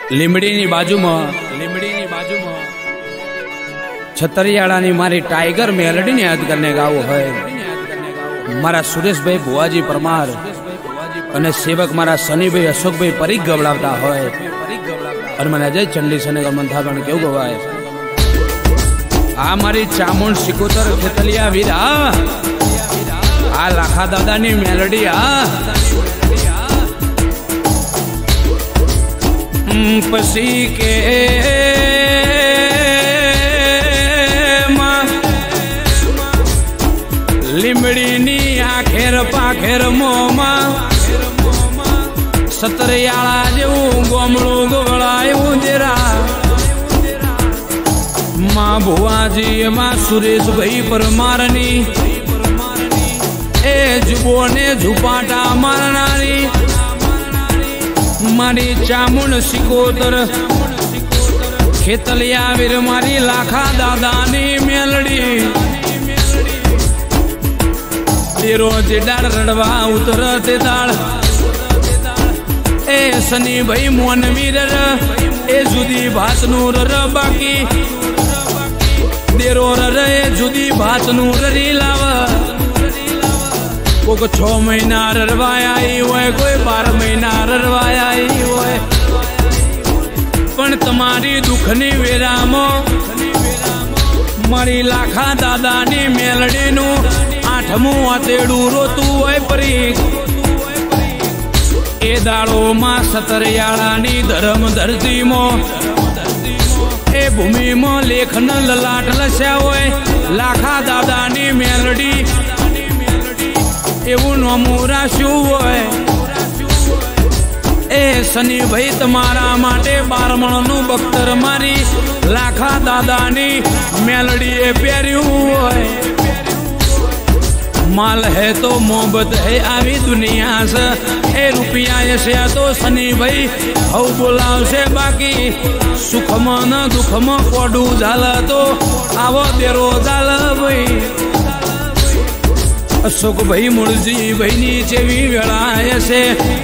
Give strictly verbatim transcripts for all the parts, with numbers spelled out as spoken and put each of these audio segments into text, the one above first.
લીમડીની બાજુમાં લીમડીની બાજુમાં છતરિયાળાની મારી ટાઈગર મેલડીને યાદ કરીને ગાવો હોય મારા સુરેશભાઈ ભુવાજી પરમાર અને સેવક મારા સનીભાઈ અશોકભાઈ પરીખ ગવડાવતા હોય અને મને જય ચંડી સનેગર મંથાગણ કેવું ગવાય આ મારી ચામુંડ સિકોતર ખેતલિયા વીર આ આ લાખા દાદાની મેલડી આ પછી કે લીમડીની આખેર પાખેર મોમાં સતરિયાળા જેવું ગોમડું ગવડાયું દેરા માં ભુવાજી માં સુરેશભાઈ પરમારની એ જુબો ને ઝુપાટા મારનારી મારી ચામુંડ સિકોતર ખેતલિયા વીર મારી લાખા દાદાની મેલડી રોજ ડાળ રડવા ઉતર તે દાળ એ સની ભાઈ મોન વીર એ જુદી ભાત નું રર બાકી દેરો રર એ જુદી ભાત નું રરી લાવ કોક છ મહિના રરવાયા હોય કોઈ બાર મહિના રરવાયા હોય પણ તમારી દુઃખની વેરામાં મારી લાખા દાદાની મેલડીનું આઠમું આતેડું રોતું હોય પરી એ દાળોમાં સતરિયાળાની ધરમ ધરતીમાં એ ભૂમિમાં લેખન લલાટ લસ્યા હોય લાખા દાદાની મેલડી એવું નોમું રાખ્યું હોય એ સની ભાઈ તમારા માટે બારમણનું બખ્તર મારી લાખા દાદાની મેલડીએ પહેર્યું હોય माल है तो मोहब्बत है आवी दुनिया से ए रुपया से तो सनी भाई हव बोलाव से बाकी सुख में न दुख में कोडू झाल तो आवो देरो झाल भाई अशोक भाई मुळजी भाई नी जेवी वेळा से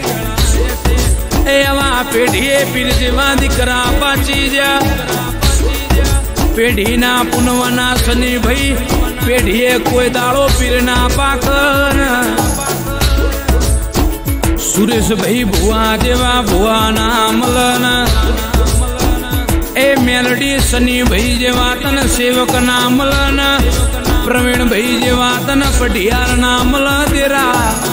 एवा पेढ़ीए पीर जेवा दीकरा पाची जा पेढ़ी ना पुनवना सनी भाई पेढ़ीए कोई दाड़ो पीर ना पाकर सुरेश भाई भुआ जेवा भुआ ना मलन ए मेलडी सनी भाई जेवा तन सेवक ना मलन प्रवीण भाई जेवा तन पटियार ना मल देरा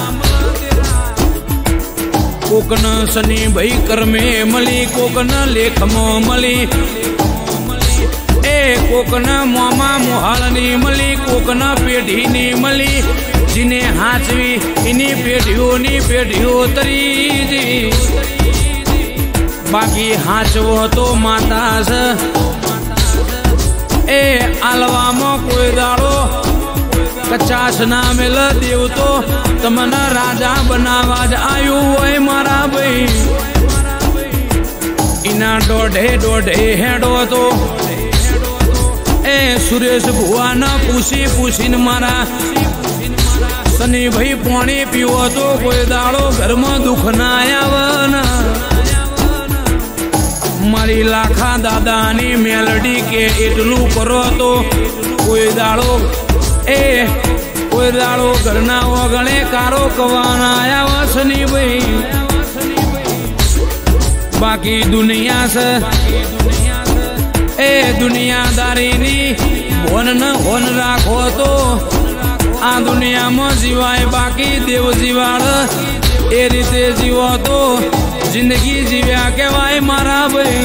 कोकन सनी भाई कर्मे मली कोकन लेख में मली कोकना मोमा मोहालनी मली कोकना पेढ़ी नी मली जिने हाचवी इनी पेढ़ियों नी पेढ़ियों तरी जी बाकी हाचवो तो माता से ए आलवा में कोई दाड़ो कचास ना मिल देव तो तमना राजा बनावाज आयु होय मारा भाई इना डोढ़े डोढ़े हेडो तो ए सुरेश भुआ न पूछी पूछी न मारा सनी भाई पानी पीवो तो कोई दाड़ो घर में दुख ना आवन मारी लाखा दादानी मेलडी के एटलू करो तो कोई दाड़ो ए कोई दाड़ो घर ना वगणे कारो कवाना आया सनी भाई बाकी दुनिया से ए दुनियादारी नी भोन न होन राखो तो आ दुनिया में जीवाय बाकी देव जीवाड़ ए रीते जीवो तो जिंदगी जीव्या कहवाय मारा भाई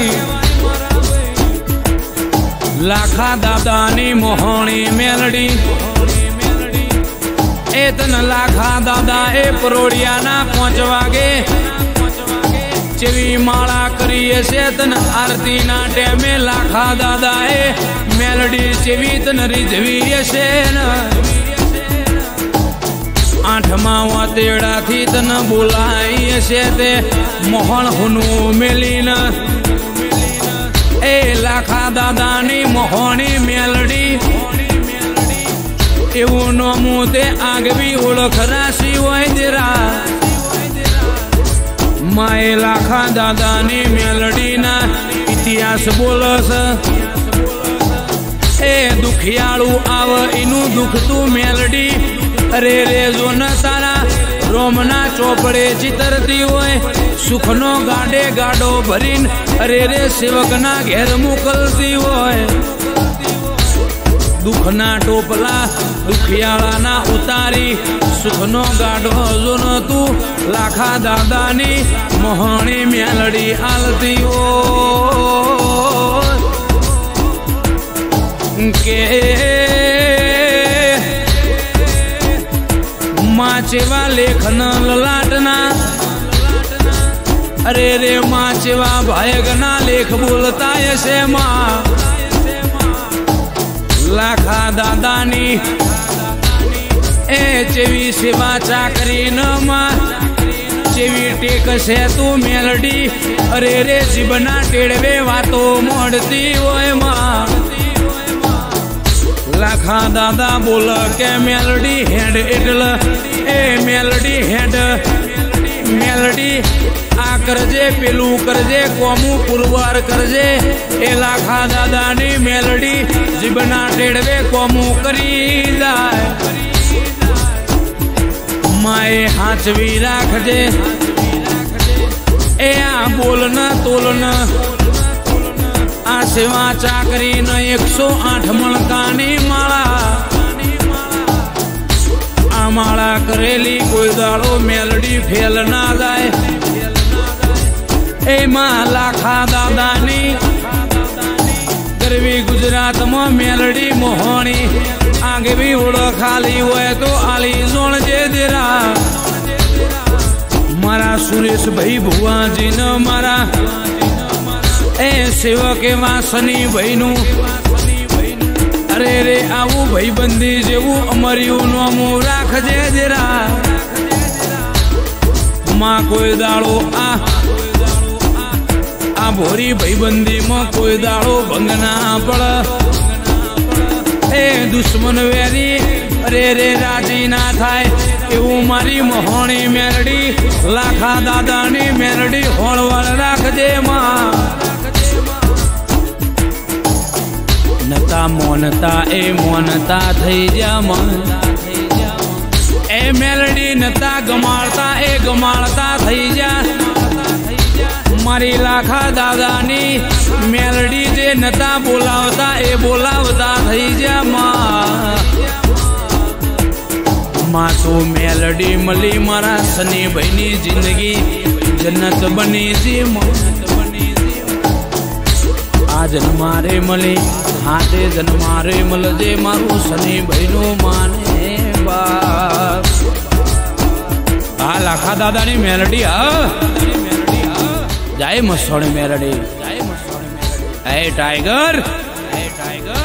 लाखा दादानी मोहनी मेलडी ए तन लाखा दादा ए परोड़िया ना पांच वागे चेवी माला करिए से तन आरती ना टेमे लाखा दादा ए मेलडी चेवी तन रिझवी से न आठमा वातेड़ा थी तन बोलाई से ते मोहन हुनु मेली न ए लाखा दादा नी मोहनी मेलडी एवं नोमू ते आगवी ओळख राशी होय देरा माए लाखा दादानी मेलडी ना इतिहास बोलस ए दुखियाळू आव इनु दुख तू मेलडी अरे रे जो न तारा रोमना चोपड़े चितरती होय सुखनो गाडे गाडो भरीन अरे रे सेवकना घेर मोकलती होय दुखना टोपला दुखियाळा ना उतारी सुखनो गाडो जो न तू लाखा दादानी मोहणी मेलडी आलती हो के माचेवा लेखन ललाटना अरे रे माचेवा भायगना लेख बोलता ऐसे माँ लाखा दादानी ए चेवी सेवा चाकरी न माँ चेवी टेक से तू मेलडी अरे रे जीवना टेड़वे वातो मोड़ती होय माँ लाखा दादा बोल के मेलडी हेड एटल ए मेलडी हेड मेलडी आ करजे पेलू करजे कोमू पुरवार करजे ए लाखा दादा नी मेलडी जीवना टेड़वे कोमू करी जाए माए हाचवी राखजे ए आ बोलना तोलना आ सेवा चाकरी न एक सौ आठ मणकानी माला आ माला करेली कोई दाड़ो मेलडी फेल ना जाए ए मां लाखा दादानी गरवी गुजरात में मेलडी मोहनी आगे भी उड़ खाली हुए तो आली जोण जे देरा मारा सुरेश भाई भुआ जी न मारा ए सेवक एवं शनि भाई नु अरे रे आवू भाई बंदी जेवू अमरियू नोमू राखजे जरा मां कोई दाड़ो आ आ भोरी भाई बंदी में कोई दाड़ो भंगना पड़ ए दुश्मन वेरी अरे रे राजी ना थाय एवं मारी मोहणी मेलडी लाखा दादानी मेलडी होळवळ राखजे मां नता मोनता ए मोनता थई जा मन ए मेलडी नता गमाड़ता ए गमाड़ता थई जा मारी लाखा दादानी मेलडी जे नता बोलावता ए बोलावता थई जा मां मां तो मेलडी मली मारा सनी भाईनी जिंदगी जन्नत बनी जी आ जन्मारे मली हाथे जन्मारे मलजे मारू सनी भाई नो माने बाप आ लाखा दादा नी मेलडी आ जय मसोणी मेलडी ए टाइगर ए टाइगर